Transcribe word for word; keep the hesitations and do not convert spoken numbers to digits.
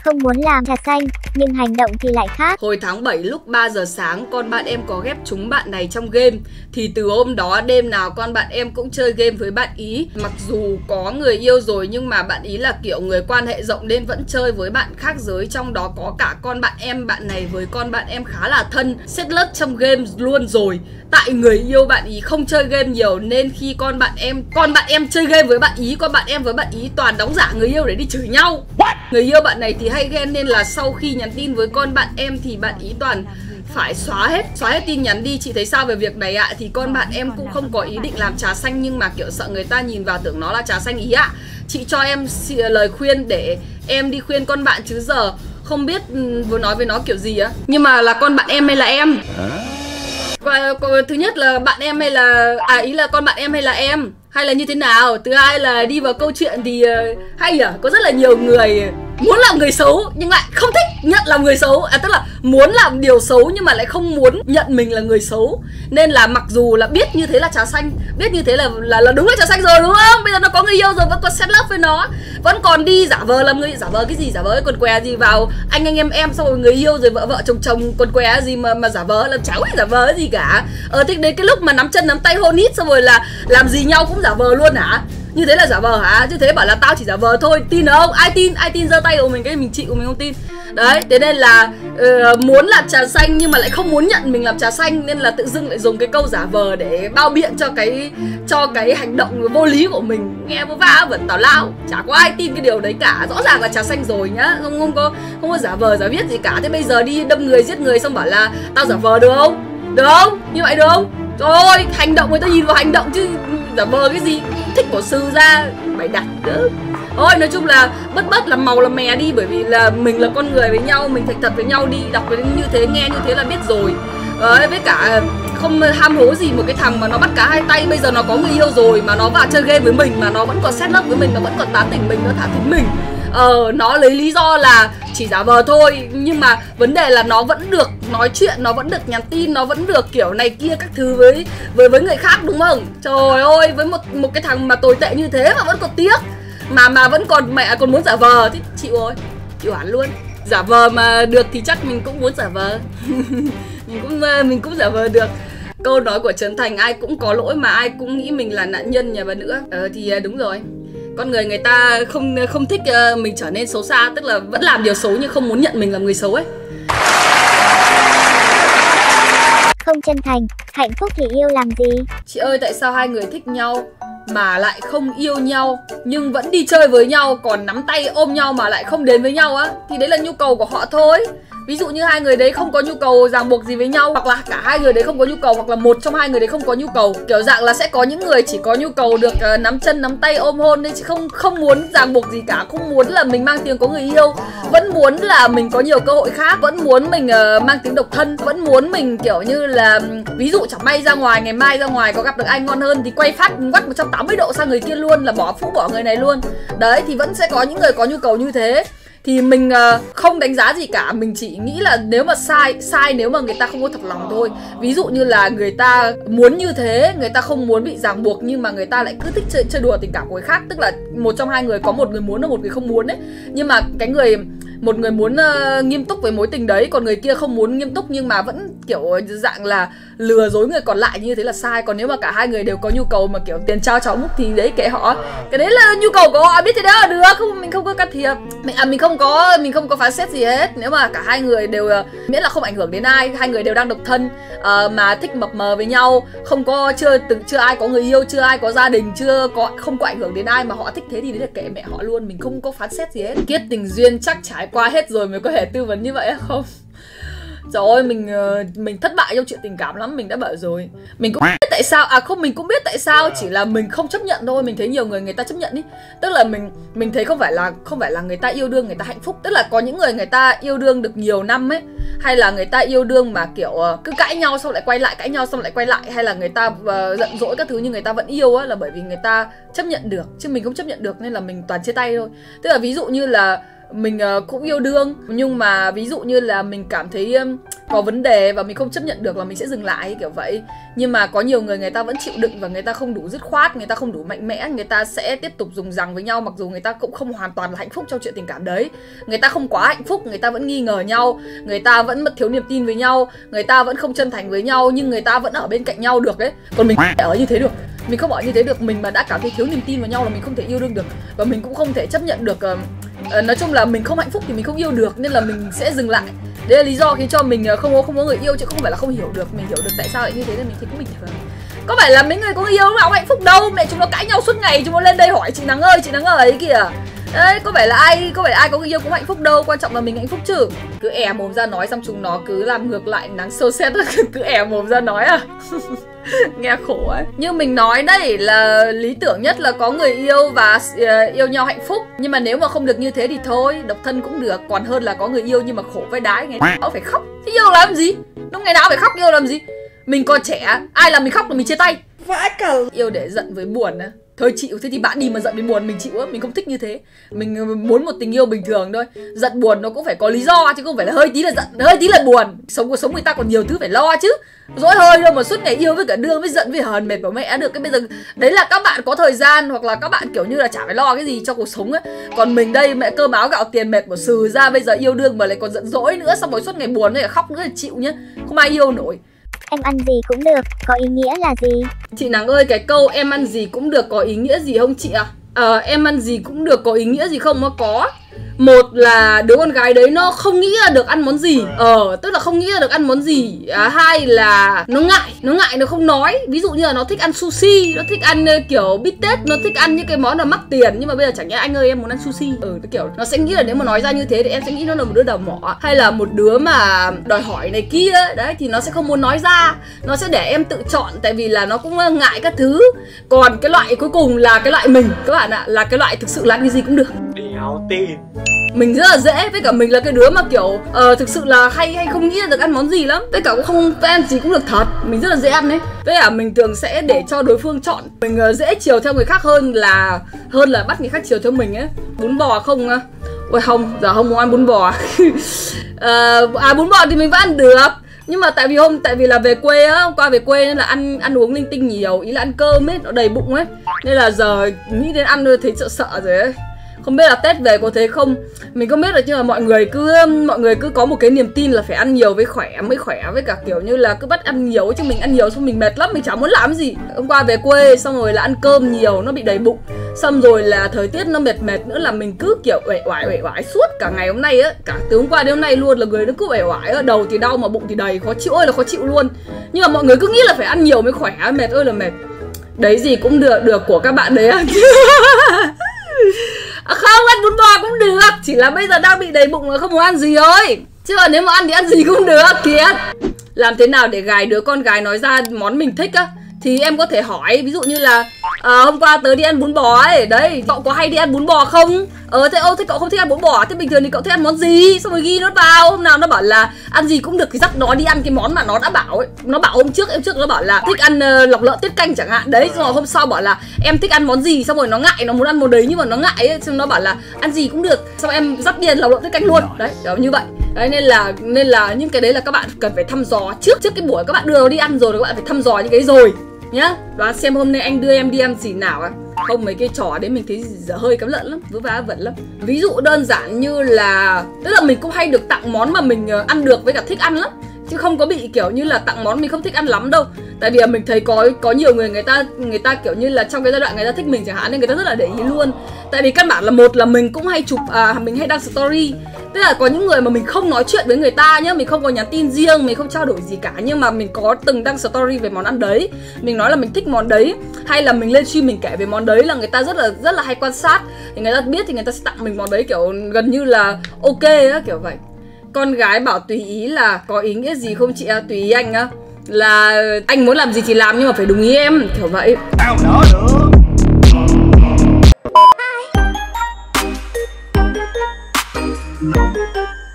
Không muốn làm trà xanh, nhưng hành động thì lại khác. Hồi tháng bảy lúc ba giờ sáng, con bạn em có ghép trúng bạn này trong game. Thì từ hôm đó đêm nào con bạn em cũng chơi game với bạn ý. Mặc dù có người yêu rồi nhưng mà bạn ý là kiểu người quan hệ rộng nên vẫn chơi với bạn khác giới. Trong đó có cả con bạn em, bạn này với con bạn em khá là thân, set lớp trong game luôn rồi. Tại người yêu bạn ý không chơi game nhiều nên khi con bạn em Con bạn em chơi game với bạn ý, con bạn em với bạn ý toàn đóng giả người yêu để đi chửi nhau. What? Người yêu bạn này thì hay ghen nên là sau khi nhắn tin với con bạn em thì bạn ý toàn phải xóa hết Xóa hết tin nhắn đi. Chị thấy sao về việc này ạ? À? Thì con bạn em cũng không có ý định làm trà xanh nhưng mà kiểu sợ người ta nhìn vào tưởng nó là trà xanh ý ạ. À. Chị cho em lời khuyên để em đi khuyên con bạn chứ giờ không biết vừa nói với nó kiểu gì á. Nhưng mà là con bạn em hay là em? Và, thứ nhất là bạn em hay là à ý là con bạn em hay là em hay là như thế nào. Thứ hai là đi vào câu chuyện thì uh, hay à, có rất là nhiều người muốn làm người xấu nhưng lại không thích nhận làm người xấu, à tức là muốn làm điều xấu nhưng mà lại không muốn nhận mình là người xấu. Nên là mặc dù là biết như thế là trà xanh, biết như thế là là, là đúng là trà xanh rồi đúng không? Bây giờ nó có người yêu rồi vẫn còn set love với nó, vẫn còn đi giả vờ làm người, giả vờ cái gì, giả vờ quần què gì vào anh anh em em, xong rồi người yêu rồi vợ vợ chồng chồng quần què gì mà mà giả vờ, làm cháu giả vờ gì cả. Ờ thì đến cái lúc mà nắm chân nắm tay hôn hít xong rồi là làm gì nhau cũng giả vờ luôn hả? Như thế là giả vờ hả? Như thế bảo là tao chỉ giả vờ thôi, tin không? Ai tin? Ai tin giơ tay của mình, cái mình chị của mình không tin. Đấy, thế nên là uh, muốn làm trà xanh nhưng mà lại không muốn nhận mình làm trà xanh nên là tự dưng lại dùng cái câu giả vờ để bao biện cho cái cho cái hành động vô lý của mình. Nghe vô va vẫn tào lao, chả có ai tin cái điều đấy cả. Rõ ràng là trà xanh rồi nhá, không không có không có giả vờ giả viết gì cả. Thế bây giờ đi đâm người giết người xong bảo là tao giả vờ được không? Được không? Như vậy được không? Trời ơi, hành động người ta nhìn vào hành động chứ giả vờ cái gì. Thích của sư ra mày đặt nữa. Thôi nói chung là bớt bớt làm màu làm mè đi, bởi vì là mình là con người với nhau, mình thành thật với nhau đi. Đọc cái như thế, nghe như thế là biết rồi. Đấy, với cả không ham hố gì một cái thằng mà nó bắt cá hai tay. Bây giờ nó có người yêu rồi mà nó vào chơi game với mình, mà nó vẫn còn set up với mình, nó vẫn còn tán tỉnh mình, nó thả thính mình. Ờ, nó lấy lý do là chỉ giả vờ thôi. Nhưng mà vấn đề là nó vẫn được nói chuyện, nó vẫn được nhắn tin, nó vẫn được kiểu này kia các thứ với với với người khác đúng không? Trời ơi, với một một cái thằng mà tồi tệ như thế mà vẫn còn tiếc, mà mà vẫn còn mẹ còn muốn giả vờ thì chịu rồi, chịu hẳn luôn. Giả vờ mà được thì chắc mình cũng muốn giả vờ. mình cũng mình cũng giả vờ được. Câu nói của Trấn Thành, ai cũng có lỗi mà ai cũng nghĩ mình là nạn nhân nhà bà nữa. Ờ thì đúng rồi. Con người người ta không không thích uh, mình trở nên xấu xa, tức là vẫn làm điều xấu nhưng không muốn nhận mình là người xấu ấy. Không chân thành, hạnh phúc thì yêu làm gì? Chị ơi, tại sao hai người thích nhau mà lại không yêu nhau nhưng vẫn đi chơi với nhau, còn nắm tay ôm nhau mà lại không đến với nhau á? Thì đấy là nhu cầu của họ thôi. Ví dụ như hai người đấy không có nhu cầu ràng buộc gì với nhau, hoặc là cả hai người đấy không có nhu cầu, hoặc là một trong hai người đấy không có nhu cầu. Kiểu dạng là sẽ có những người chỉ có nhu cầu được uh, nắm chân nắm tay ôm hôn nên chứ không không muốn ràng buộc gì cả, không muốn là mình mang tiếng có người yêu, vẫn muốn là mình có nhiều cơ hội khác, vẫn muốn mình uh, mang tiếng độc thân, vẫn muốn mình kiểu như là ví dụ chẳng may ra ngoài, ngày mai ra ngoài có gặp được ai ngon hơn thì quay phát quắt một trăm tám mươi độ sang người kia luôn, là bỏ phũ bỏ người này luôn. Đấy, thì vẫn sẽ có những người có nhu cầu như thế. Thì mình uh, không đánh giá gì cả, mình chỉ nghĩ là nếu mà sai, sai nếu mà người ta không có thật lòng thôi. Ví dụ như là người ta muốn như thế, người ta không muốn bị ràng buộc nhưng mà người ta lại cứ thích chơi, chơi đùa tình cảm của người khác. Tức là một trong hai người có một người muốn và một người không muốn ấy. Nhưng mà cái người một người muốn uh, nghiêm túc với mối tình đấy, còn người kia không muốn nghiêm túc nhưng mà vẫn kiểu dạng là lừa dối người còn lại, như thế là sai. Còn nếu mà cả hai người đều có nhu cầu mà kiểu tiền trao cháu múc thì đấy kệ họ, cái đấy là nhu cầu của họ, biết thế đó là được, không mình không có can thiệp, mình à, mình không có mình không có phán xét gì hết. Nếu mà cả hai người đều miễn là không ảnh hưởng đến ai, hai người đều đang độc thân uh, mà thích mập mờ với nhau, không có chưa từng chưa ai có người yêu, chưa ai có gia đình, chưa có không có ảnh hưởng đến ai mà họ thích thế thì đấy là kệ mẹ họ luôn, mình không có phán xét gì hết. Kiết tình duyên chắc trải qua hết rồi mới có thể tư vấn như vậy không? Trời ơi, mình mình thất bại trong chuyện tình cảm lắm, mình đã bảo rồi. Mình cũng biết tại sao, à không, mình cũng biết tại sao, chỉ là mình không chấp nhận thôi. Mình thấy nhiều người người ta chấp nhận ý. Tức là mình mình thấy không phải là không phải là người ta yêu đương người ta hạnh phúc. Tức là có những người người ta yêu đương được nhiều năm ấy, hay là người ta yêu đương mà kiểu cứ cãi nhau xong lại quay lại, cãi nhau xong lại quay lại, hay là người ta uh, giận dỗi các thứ nhưng người ta vẫn yêu á, là bởi vì người ta chấp nhận được, chứ mình không chấp nhận được nên là mình toàn chia tay thôi. Tức là ví dụ như là mình uh, cũng yêu đương nhưng mà ví dụ như là mình cảm thấy um, có vấn đề và mình không chấp nhận được là mình sẽ dừng lại kiểu vậy. Nhưng mà có nhiều người người ta vẫn chịu đựng và người ta không đủ dứt khoát, người ta không đủ mạnh mẽ, người ta sẽ tiếp tục dùng rằng với nhau mặc dù người ta cũng không hoàn toàn là hạnh phúc trong chuyện tình cảm đấy. Người ta không quá hạnh phúc, người ta vẫn nghi ngờ nhau, người ta vẫn mất thiếu niềm tin với nhau, người ta vẫn không chân thành với nhau, nhưng người ta vẫn ở bên cạnh nhau được ấy. Còn mình không thể ở như thế được. Mình không ở như thế được, mình mà đã cảm thấy thiếu niềm tin vào nhau là mình không thể yêu đương được. Và mình cũng không thể chấp nhận được, uh, nói chung là mình không hạnh phúc thì mình không yêu được, nên là mình sẽ dừng lại. Đấy là lý do khiến cho mình không có không có người yêu, chứ không phải là không hiểu được. Mình hiểu được tại sao lại như thế nên mình thấy cũng bình thường. Có phải là mấy người có người yêu lúc nào cũng hạnh phúc đâu. Mẹ chúng nó cãi nhau suốt ngày, chúng nó lên đây hỏi chị Nắng ơi, chị Nắng ơi ấy kìa. Đấy, có phải là ai có phải là ai có người yêu cũng hạnh phúc đâu, quan trọng là mình hạnh phúc chứ. Cứ è mồm ra nói xong chúng nó cứ làm ngược lại Nắng sâu xét. Cứ è mồm ra nói à. Nghe khổ ấy. Như mình nói đây là lý tưởng nhất là có người yêu và uh, yêu nhau hạnh phúc. Nhưng mà nếu mà không được như thế thì thôi, độc thân cũng được. Còn hơn là có người yêu nhưng mà khổ vai đái, ngày nào phải khóc. Thế yêu làm gì? Lúc ngày nào phải khóc, yêu làm gì? Mình còn trẻ, ai làm mình khóc là mình chia tay. Vãi cả. Yêu để giận với buồn á. Thôi chịu, thế thì bạn đi mà giận với buồn mình chịu á, mình không thích như thế. Mình muốn một tình yêu bình thường thôi. Giận buồn nó cũng phải có lý do chứ không phải là hơi tí là giận, hơi tí là buồn. Sống cuộc sống người ta còn nhiều thứ phải lo chứ. Dỗi hơi đâu mà suốt ngày yêu với cả đương với giận với hờn mệt bảo mẹ được. Cái bây giờ đấy là các bạn có thời gian hoặc là các bạn kiểu như là chả phải lo cái gì cho cuộc sống ấy. Còn mình đây mẹ cơm áo gạo tiền mệt bỏ sừ ra, bây giờ yêu đương mà lại còn giận dỗi nữa, xong rồi suốt ngày buồn với khóc nữa thì chịu nhá. Không ai yêu nổi. Em ăn gì cũng được, có ý nghĩa là gì? Chị Nắng ơi, cái câu em ăn gì cũng được có ý nghĩa gì không chị ạ? À? Ờ, em ăn gì cũng được có ý nghĩa gì không? Nó có. Một là đứa con gái đấy nó không nghĩ ra được ăn món gì. Ờ, tức là không nghĩ ra được ăn món gì. À, hai là nó ngại, nó ngại nó không nói. Ví dụ như là nó thích ăn sushi, nó thích ăn kiểu bít tết, nó thích ăn những cái món là mắc tiền. Nhưng mà bây giờ chẳng nhẽ anh ơi em muốn ăn sushi. Ừ, kiểu nó sẽ nghĩ là nếu mà nói ra như thế thì em sẽ nghĩ nó là một đứa đầu mỏ. Hay là một đứa mà đòi hỏi này kia, đấy thì nó sẽ không muốn nói ra. Nó sẽ để em tự chọn tại vì là nó cũng ngại các thứ. Còn cái loại cuối cùng là cái loại mình, các bạn ạ, là cái loại thực sự là ăn cái gì cũng được. Đéo tin. Mình rất là dễ, với cả mình là cái đứa mà kiểu uh, thực sự là hay hay không nghĩ ra được ăn món gì lắm. Với cả cũng không ăn gì cũng được thật. Mình rất là dễ ăn đấy. Với cả mình thường sẽ để cho đối phương chọn. Mình uh, dễ chiều theo người khác hơn là hơn là bắt người khác chiều theo mình ấy. Bún bò không? Uh... Ôi không, giờ không muốn ăn bún bò. uh, À bún bò thì mình vẫn ăn được. Nhưng mà tại vì hôm tại vì là về quê á, hôm qua về quê nên là ăn ăn uống linh tinh nhiều, ý là ăn cơm ấy, nó đầy bụng ấy. Nên là giờ nghĩ đến ăn thôi thấy sợ sợ rồi ấy. Không biết là Tết về có thế không? Mình không biết là nhưng mà mọi người cứ mọi người cứ có một cái niềm tin là phải ăn nhiều với khỏe mới khỏe, với cả kiểu như là cứ bắt ăn nhiều, chứ mình ăn nhiều xong mình mệt lắm, mình chẳng muốn làm gì. Hôm qua về quê xong rồi là ăn cơm nhiều, nó bị đầy bụng. Xong rồi là thời tiết nó mệt mệt nữa là mình cứ kiểu uể oải uể oải suốt cả ngày hôm nay á, cả từ hôm qua đến hôm nay luôn là người nó cứ uể oải á, đầu thì đau mà bụng thì đầy, khó chịu ơi là khó chịu luôn. Nhưng mà mọi người cứ nghĩ là phải ăn nhiều mới khỏe, mệt ơi là mệt. Đấy gì cũng được được của các bạn đấy á. À không, ăn bún bò cũng được, chỉ là bây giờ đang bị đầy bụng là không muốn ăn gì thôi. Chứ còn nếu mà ăn thì ăn gì cũng được kìa. Làm thế nào để gài đứa con gái nói ra món mình thích á? Thì em có thể hỏi, ví dụ như là à, hôm qua tớ đi ăn bún bò ấy, đấy, cậu có hay đi ăn bún bò không? Ờ, thế ô, thế cậu không thích ăn bún bò, thế bình thường thì cậu thích ăn món gì? Xong rồi ghi nó vào, hôm nào nó bảo là ăn gì cũng được thì dắt nó đi ăn cái món mà nó đã bảo ấy. Nó bảo hôm trước, em trước nó bảo là thích ăn uh, lọc lợn tiết canh chẳng hạn, đấy, xong rồi hôm sau bảo là em thích ăn món gì, xong rồi nó ngại, nó muốn ăn món đấy nhưng mà nó ngại ấy, xong nó bảo là ăn gì cũng được, xong em dắt đi ăn lọc lợn tiết canh luôn, đấy, kiểu như vậy. Đấy, nên là nên là những cái đấy là các bạn cần phải thăm dò trước trước cái buổi các bạn đưa nó đi ăn rồi, các bạn phải thăm dò những cái rồi nhá. Đoán xem hôm nay anh đưa em đi ăn gì nào à? Không, mấy cái trò đấy mình thấy dở hơi cắm lợn lắm, vớ vá vẩn lắm. Ví dụ đơn giản như là tức là mình cũng hay được tặng món mà mình ăn được với cả thích ăn lắm, chứ không có bị kiểu như là tặng món mình không thích ăn lắm đâu. Tại vì mình thấy có có nhiều người người ta người ta kiểu như là trong cái giai đoạn người ta thích mình chẳng hạn nên người ta rất là để ý luôn. Tại vì căn bản là một là mình cũng hay chụp à, mình hay đăng story. Tức là có những người mà mình không nói chuyện với người ta nhá, mình không có nhắn tin riêng, mình không trao đổi gì cả, nhưng mà mình có từng đăng story về món ăn đấy, mình nói là mình thích món đấy, hay là mình lên stream mình kể về món đấy là người ta rất là rất là hay quan sát, thì người ta biết thì người ta sẽ tặng mình món đấy kiểu gần như là ok á, kiểu vậy. Con gái bảo tùy ý là có ý nghĩa gì không chị ạ? À, tùy ý anh á, là anh muốn làm gì thì làm nhưng mà phải đúng ý em, kiểu vậy. Tao đó nữa.